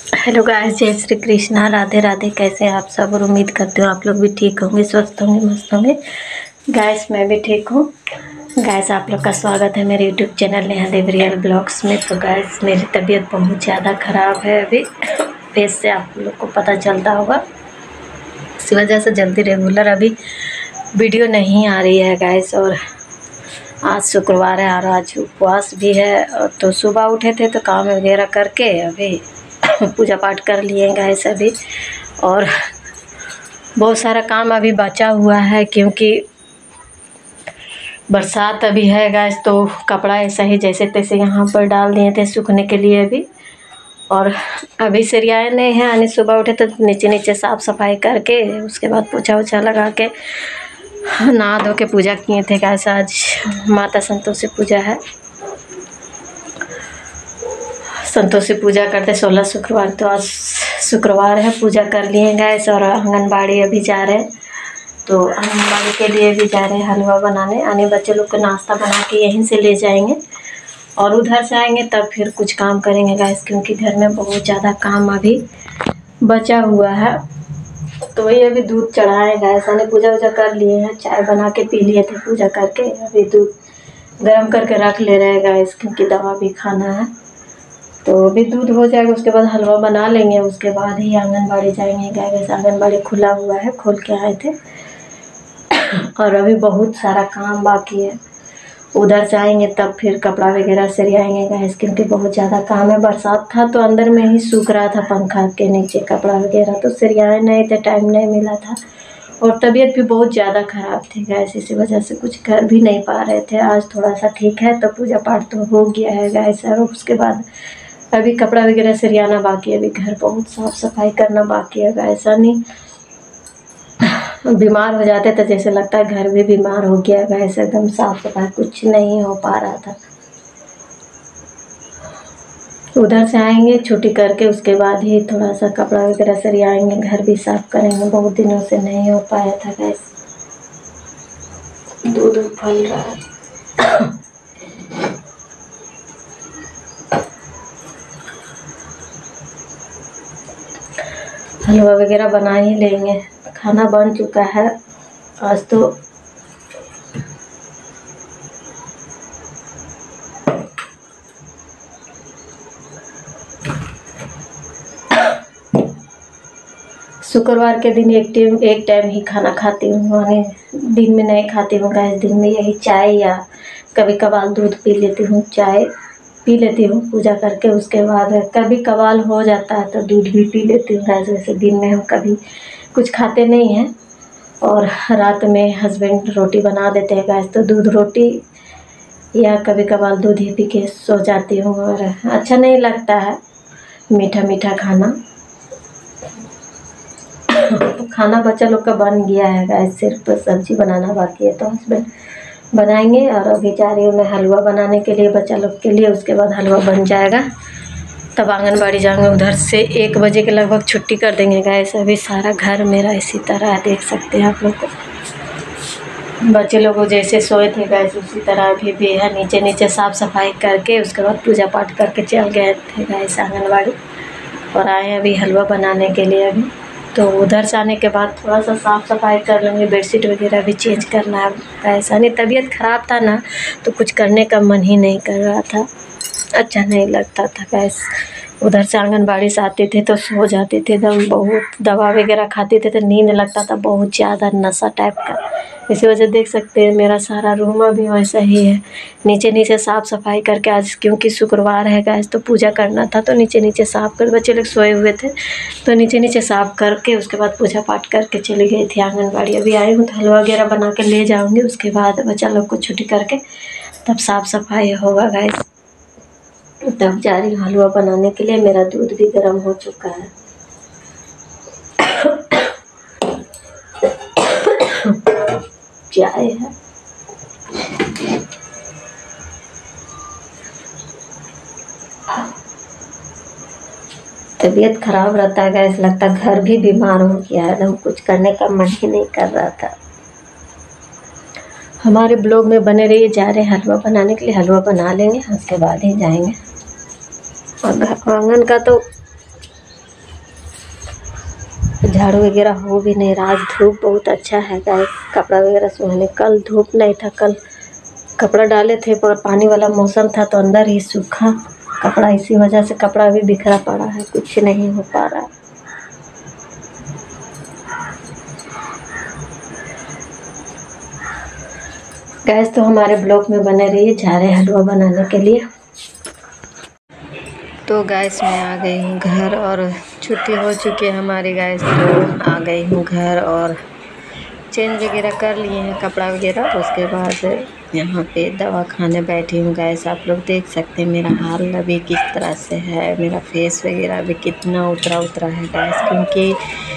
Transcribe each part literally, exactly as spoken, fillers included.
Hello guys, जय श्री कृष्णा, राधे राधे। कैसे हैं आप सब? और उम्मीद करते हो आप लोग भी ठीक होंगे, स्वस्थ होंगे, मस्त होंगे। गाइस मैं भी ठीक हूँ। गाइस आप लोग का स्वागत है मेरे YouTube channel Neha Devi real blogs में। तो गाइस मेरी तबीयत बहुत ज़्यादा ख़राब है अभी, फेस से आप लोग को पता चलता होगा। इसी वजह से जल्दी रेगुलर अभी वीडियो नहीं आ रही है गाइस। और आज शुक्रवार है और आज उपवास भी है। तो सुबह उठे थे तो काम वगैरह करके अभी पूजा पाठ कर लिए गाइस अभी। और बहुत सारा काम अभी बचा हुआ है क्योंकि बरसात अभी है गाइस। तो कपड़ा ऐसा ही जैसे तैसे यहाँ पर डाल दिए थे सूखने के लिए अभी। और अभी सरियाए नहीं हैं, यानी सुबह उठे तो नीचे नीचे साफ़ सफाई करके उसके बाद पोछा वोछा लगा के नहा धो के पूजा किए थे गाइस। आज माता संतोषी पूजा है, संतोषी पूजा करते सोलह शुक्रवार। तो आज शुक्रवार है, पूजा कर लिए गैस। और आंगनबाड़ी अभी जा रहे हैं, तो आंगनबाड़ी के लिए भी जा रहे हैं हलवा बनाने। आने बच्चे लोग को नाश्ता बना के यहीं से ले जाएंगे और उधर से आएंगे तब फिर कुछ काम करेंगे गैस, क्योंकि घर में बहुत ज़्यादा काम अभी बचा हुआ है। तो वही अभी दूध चढ़ाए गैस, आने पूजा वूजा कर लिए हैं, चाय बना के पी लिए थे पूजा करके। अभी दूध गर्म करके रख ले रहे हैं गैस, क्योंकि दवा भी खाना है। तो अभी दूध हो जाएगा, उसके बाद हलवा बना लेंगे, उसके बाद ही आंगनबाड़ी जाएंगे गैस। आंगनबाड़ी खुला हुआ है, खोल के आए थे। और अभी बहुत सारा काम बाकी है, उधर से आएंगे तब फिर कपड़ा वगैरह सरियाएंगे गैस, क्योंकि बहुत ज़्यादा काम है। बरसात था तो अंदर में ही सूख रहा था पंखा के नीचे कपड़ा वगैरह, तो सरियाए नहीं थे, टाइम नहीं मिला था। और तबीयत भी बहुत ज़्यादा ख़राब थी गैस, इसी वजह से कुछ कर भी नहीं पा रहे थे। आज थोड़ा सा ठीक है, तो पूजा पाठ तो हो गया है गैस। और उसके बाद अभी कपड़ा वगैरह सरियाना बाकी है, अभी घर बहुत साफ़ सफाई करना बाकी है गैस। नहीं बीमार हो जाते तो जैसे लगता है घर भी बीमार हो गया गैस, एकदम साफ़ सफाई कुछ नहीं हो पा रहा था। उधर से आएंगे छुट्टी करके, उसके बाद ही थोड़ा सा कपड़ा वगैरह सरियाएंगे, घर भी साफ़ करेंगे। बहुत दिनों से नहीं हो पाया था गैस। दूध फल रहा है। हलवा वगैरह बना ही लेंगे, खाना बन चुका है आज तो। शुक्रवार के दिन एक टाइम एक टाइम ही खाना खाती हूँ, यानी दिन में नहीं खाती हूँ गैस। दिन में यही चाय या कभी कभार दूध पी लेती हूँ, चाय पी लेती हूँ पूजा करके। उसके बाद कभी कभार हो जाता है तो दूध भी पी लेती हूँ गैस। वैसे दिन में हम कभी कुछ खाते नहीं हैं। और रात में हस्बैंड रोटी बना देते हैं गैस, तो दूध रोटी या कभी कभार दूध ही पी के सो जाती हूँ। और अच्छा नहीं लगता है मीठा मीठा खाना। तो खाना बच्चा लोग का बन गया है गैस, सिर्फ सब्जी बनाना बाकी है, तो हस्बैंड बनाएंगे। और अभी जा रही हूँ मैं हलवा बनाने के लिए बच्चा लोग के लिए। उसके बाद हलवा बन जाएगा तब आंगनबाड़ी जाएंगे। उधर से एक बजे के लगभग छुट्टी कर देंगे गैस। अभी सारा घर मेरा इसी तरह देख सकते हैं आप लोग को। बच्चे लोग जैसे सोए थे गैस उसी तरह अभी भी है, नीचे नीचे साफ़ सफाई करके उसके बाद पूजा पाठ करके चल गए थे गैस आंगनबाड़ी। और आए अभी हलवा बनाने के लिए अभी। तो उधर से आने के बाद थोड़ा सा साफ़ सफाई कर लेंगे, बेडशीट वगैरह भी चेंज करना है गैस। नहीं तबीयत ख़राब था ना, तो कुछ करने का मन ही नहीं कर रहा था, अच्छा नहीं लगता था गैस। उधर से आंगनबाड़ी से आते थे तो सो जाते थे एकदम, बहुत दवा वगैरह खाते थे तो नींद लगता था, बहुत ज़्यादा नशा टाइप का। इसी वजह देख सकते हैं मेरा सारा रूम अभी वैसा ही है, नीचे नीचे साफ़ सफाई करके। आज क्योंकि शुक्रवार है गैस तो पूजा करना था, तो नीचे नीचे साफ़ कर, बच्चे लोग सोए हुए थे तो नीचे नीचे साफ़ करके उसके बाद पूजा पाठ करके चली गई थी आंगनबाड़ी। अभी आई हूँ तो हलवा वगैरह बना के ले जाऊँगी, उसके बाद बच्चा लोग को छुट्टी करके तब साफ़ सफाई होगा गैस। तब जा रही हूँ हलवा बनाने के लिए। मेरा दूध भी गर्म हो चुका है। चाय है। तबीयत खराब रहता है गैस, लगता है घर भी बीमार हो गया है, एकदम कुछ करने का मन ही नहीं कर रहा था। हमारे ब्लॉग में बने रहिए। जा रहे हैं हलवा बनाने के लिए, हलवा बना लेंगे उसके बाद ही जाएंगे। और आंगन का तो झाड़ू वगैरह हो भी नहीं रहा। आज धूप बहुत अच्छा है गाइस, कपड़ा वगैरह सुखाने। कल धूप नहीं था, कल कपड़ा डाले थे पर पानी वाला मौसम था तो अंदर ही सूखा कपड़ा, इसी वजह से कपड़ा भी बिखरा पड़ा है, कुछ नहीं हो पा रहा। गैस तो हमारे ब्लॉक में बने रही, जा रहे हलवा बनाने के लिए। तो गैस मैं आ गई हूँ घर और छुट्टी हो चुकी है हमारी गैस, तो आ गई हूँ घर और चेंज वगैरह कर लिए हैं कपड़ा वगैरह। उसके बाद यहाँ पे दवा खाने बैठी हूँ गैस। आप लोग देख सकते हैं मेरा हाल अभी किस तरह से है, मेरा फेस वगैरह अभी कितना उतरा उतरा है गैस, क्योंकि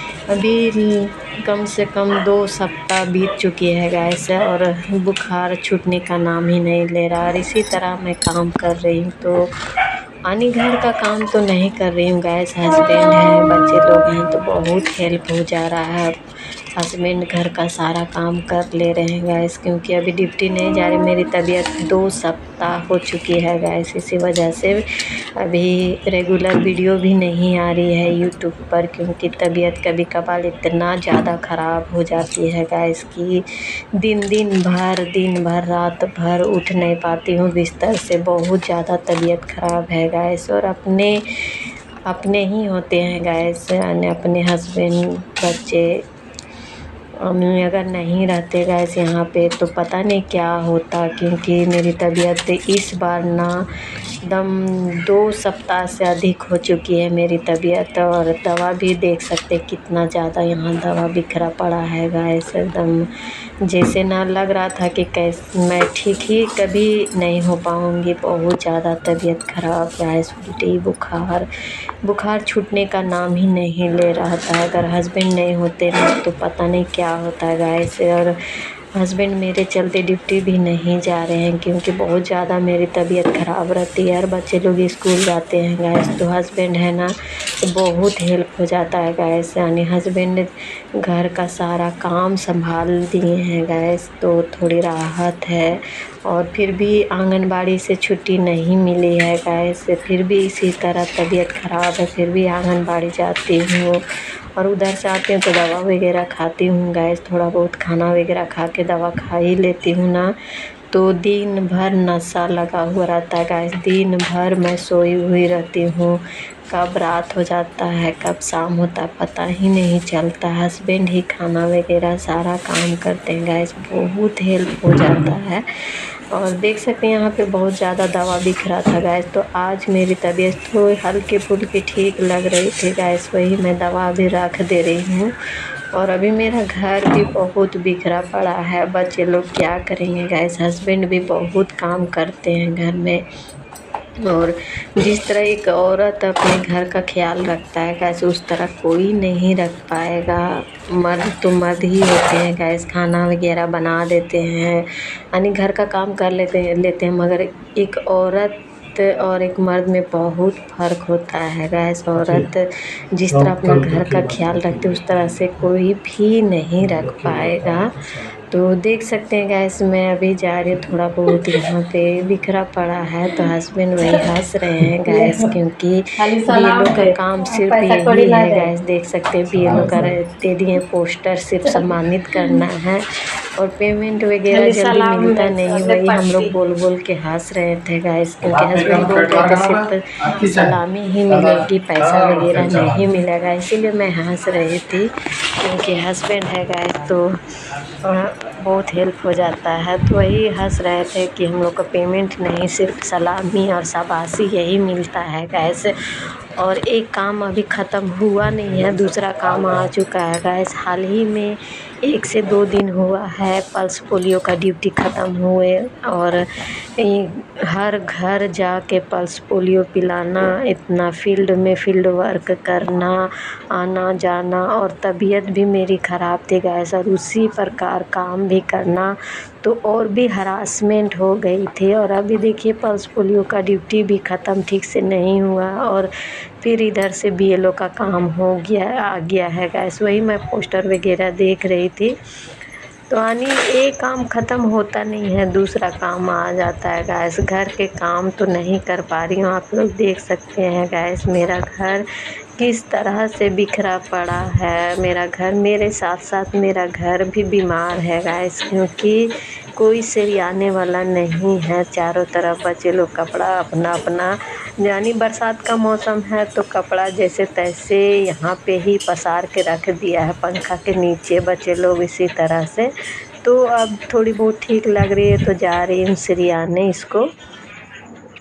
अभी कम से कम दो सप्ताह बीत चुकी है गैस और बुखार छूटने का नाम ही नहीं ले रहा। और इसी तरह मैं काम कर रही हूँ, तो यानी घर का काम तो नहीं कर रही हूँ गैस। हस्बैंड हैं, बच्चे लोग हैं, तो बहुत हेल्प हो जा रहा है। हस्बैंड घर का सारा काम कर ले रहे हैं गैस, क्योंकि अभी ड्यूटी नहीं जा रही। मेरी तबीयत दो सप्ताह हो चुकी है गैस, इसी वजह से अभी रेगुलर वीडियो भी नहीं आ रही है यूट्यूब पर, क्योंकि तबीयत कभी कभार इतना ज़्यादा ख़राब हो जाती है गैस कि दिन दिन भर दिन भर रात भर उठ नहीं पाती हूँ बिस्तर से। बहुत ज़्यादा तबीयत ख़राब है गैस। और अपने अपने ही होते हैं गैस, यानी अपने हस्बैंड बच्चे अम्मी अगर नहीं रहते गैस यहाँ पे तो पता नहीं क्या होता, क्योंकि मेरी तबीयत इस बार ना दम दो सप्ताह से अधिक हो चुकी है मेरी तबीयत। और दवा भी देख सकते कितना ज़्यादा यहाँ दवा बिखरा पड़ा है गैस, एकदम जैसे ना लग रहा था कि कैसे मैं ठीक ही कभी नहीं हो पाऊँगी। बहुत ज़्यादा तबीयत ख़राब गैस, उल्टी बुखार बुखार छूटने का नाम ही नहीं ले रहा था। अगर हस्बैंड नहीं होते ना तो पता नहीं क्या होता है गैस। और हस्बैंड मेरे चलते ड्यूटी भी नहीं जा रहे हैं, क्योंकि बहुत ज़्यादा मेरी तबीयत ख़राब रहती है और बच्चे लोग स्कूल जाते हैं गैस, तो हस्बैंड है ना तो बहुत हेल्प हो जाता है गैस। यानी हस्बैंड घर का सारा काम संभाल दिए हैं गैस, तो थोड़ी राहत है। और फिर भी आंगनबाड़ी से छुट्टी नहीं मिली है गैस, फिर भी इसी तरह तबीयत ख़राब है, फिर भी आंगनबाड़ी जाती हूँ और उधर से आती हूँ तो दवा वगैरह खाती हूँ गैस। थोड़ा बहुत खाना वगैरह खा के दवा खा ही लेती हूँ ना, तो दिन भर नशा लगा हुआ रहता है गैस। दिन भर मैं सोई हुई रहती हूँ, कब रात हो जाता है कब शाम होता है पता ही नहीं चलता। हस्बैंड ही खाना वगैरह सारा काम करते हैं गैस, बहुत हेल्प हो जाता है। और देख सकते हैं यहाँ पे बहुत ज़्यादा दवा बिखरा था गैस, तो आज मेरी तबीयत थोड़ी हल्की फुल्की ठीक लग रही थी गैस, वही मैं दवा भी रख दे रही हूँ। और अभी मेरा घर भी बहुत बिखरा पड़ा है, बच्चे लोग क्या करेंगे गैस। हस्बैंड भी बहुत काम करते हैं घर में, और जिस तरह एक औरत अपने घर का ख्याल रखता है गैस उस तरह कोई नहीं रख पाएगा। मर्द तो मर्द ही होते हैं गैस, खाना वगैरह बना देते हैं, यानी घर का काम कर लेते हैं लेते हैं मगर एक औरत और एक मर्द में बहुत फ़र्क होता है गैस। औरत जिस तरह अपना घर का ख्याल रखती है उस तरह से कोई भी नहीं रख पाएगा। तो देख सकते हैं गैस मैं अभी जा रही हूँ, थोड़ा बहुत यहाँ पे बिखरा पड़ा है, तो हस्बैंड वही हंस रहे हैं गैस, क्योंकि बीएलओ का काम सिर्फ यही है गैस। देख सकते हैं बीएलओ का दे दिए पोस्टर, सिर्फ सम्मानित करना है और पेमेंट वगैरह जल्दी मिलता नहीं, वही हम लोग बोल बोल के हंस रहे थे गैस, क्योंकि हस्बैंड बोल रहे थे सिर्फ सलामी ही मिलेगी, पैसा वगैरह नहीं मिलेगा। इसीलिए मैं हंस रही थी, क्योंकि हस्बैंड है गैस तो बहुत हेल्प हो जाता है। तो वही हंस रहे थे कि हम लोग को पेमेंट नहीं सिर्फ सलामी और शाबाशी यही मिलता है गैस। और एक काम अभी ख़त्म हुआ नहीं है, दूसरा काम आ चुका है गैस। हाल ही में एक से दो दिन हुआ है पल्स पोलियो का ड्यूटी ख़त्म हुए, और हर घर जाके पल्स पोलियो पिलाना, इतना फील्ड में फील्ड वर्क करना, आना जाना, और तबीयत भी मेरी ख़राब थी गैस, और उसी प्रकार काम भी करना, तो और भी हरासमेंट हो गई थी। और अभी देखिए पल्स पोलियो का ड्यूटी भी ख़त्म ठीक से नहीं हुआ और फिर इधर से बीएलओ का काम हो गया आ गया है गैस। वही मैं पोस्टर वगैरह देख रही थी, तो यानी एक काम ख़त्म होता नहीं है दूसरा काम आ जाता है गैस। घर के काम तो नहीं कर पा रही हूँ, आप लोग देख सकते हैं गैस मेरा घर किस तरह से बिखरा पड़ा है मेरा घर। मेरे साथ साथ मेरा घर भी बीमार है गाइस, क्योंकि कोई सरियाने वाला नहीं है। चारों तरफ बच्चे लोग कपड़ा अपना अपना, यानी बरसात का मौसम है तो कपड़ा जैसे तैसे यहाँ पे ही पसार के रख दिया है पंखा के नीचे बच्चे लोग इसी तरह से। तो अब थोड़ी बहुत ठीक लग रही है तो जा रही हूँ सरियाने इसको।